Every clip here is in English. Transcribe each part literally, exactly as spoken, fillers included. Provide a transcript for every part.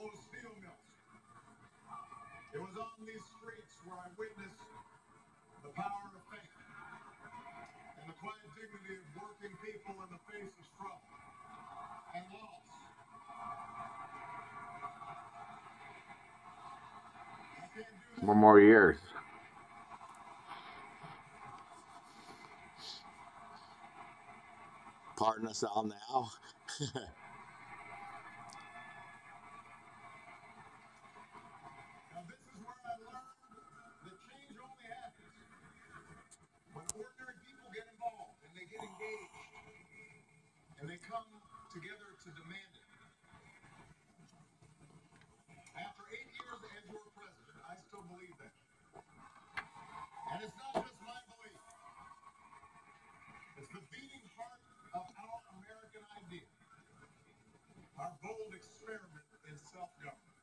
Oklahoma steel mills. It was on these streets where I witnessed the power of faith and the quiet dignity of working people in the face of struggle and loss. One more years. Pardon us all now. Now this is where I learned that change only happens when ordinary people get involved and they get engaged and they come together to demand it. After eight years as your president, I still believe that. And it's not just my belief. It's the beating heart of our American idea, our bold experiment in self-government.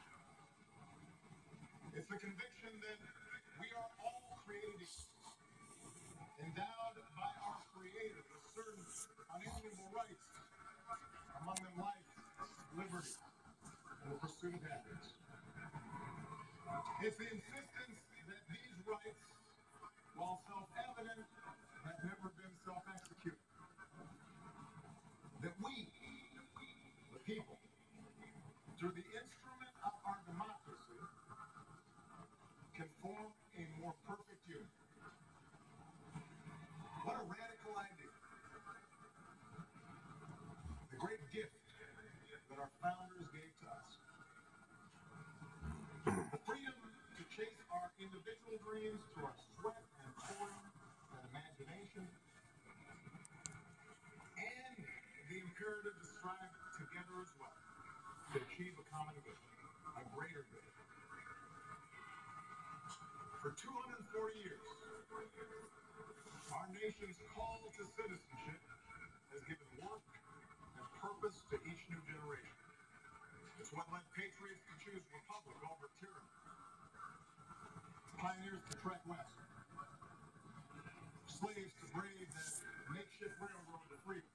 It's the conviction that we are all created equal, endowed by our Creator with certain unalienable rights, among them life, liberty, and the pursuit of happiness. It's the insistence that these rights, while self-evident, have never been self-executed. That we, the people, through the instrument of our democracy, can form a more perfect union. What a radical idea. The great gift that our founders gave to us. The freedom to chase our individual dreams through our sweat and toil and imagination, and the imperative to strive together as well to achieve a common good, a greater good. For two hundred forty years, our nation's call to citizenship has given work and purpose to each new generation. It's what led patriots to choose republic over tyranny, pioneers to trek west, slaves to brave that makeshift railroad to freedom.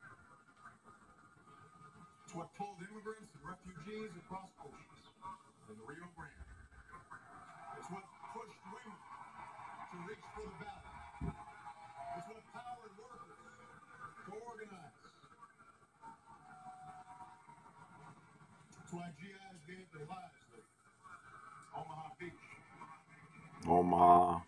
It's what pulled immigrants and refugees across oceans in the Rio Grande. It's what pushed women to reach for the ballot. It's what powered workers to organize. It's why G Is gave their lives to Omaha Beach. Omaha.